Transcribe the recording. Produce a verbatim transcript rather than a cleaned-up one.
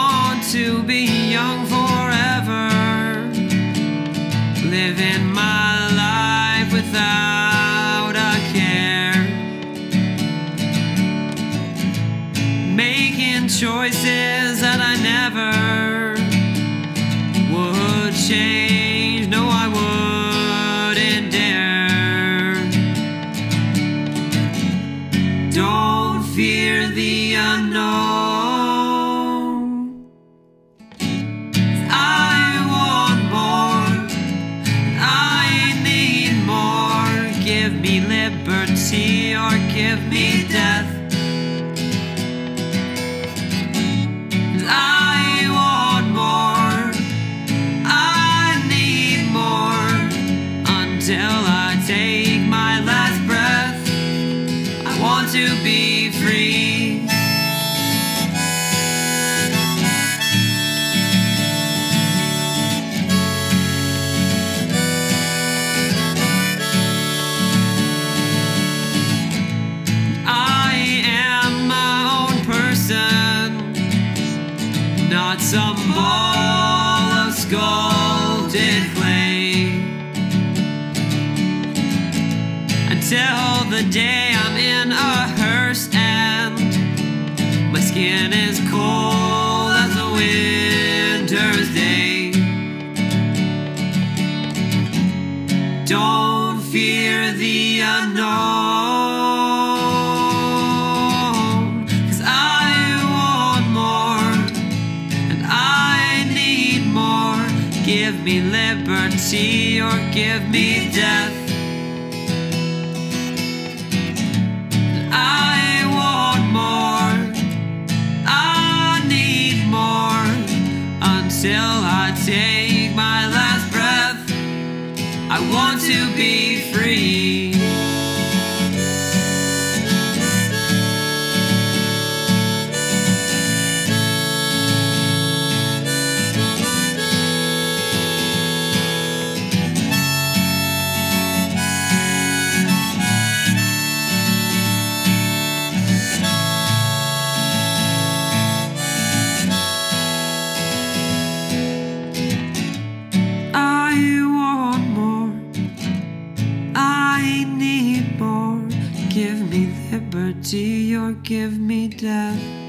want to be young forever, living my life without a care, making choices that I never would change. No, I wouldn't dare. Don't fear the unknown. I want more, I need more. Give me liberty or give me death. Till I take my last breath, I want to be free. I am my own person, not some ball of sculpted clay. Till the day I'm in a hearse and my skin is cold as a winter's day. Don't fear the unknown, 'cause I want more and I need more. Give me liberty or give me death. Till I take my last breath, I want to be free. Give me liberty or give me death.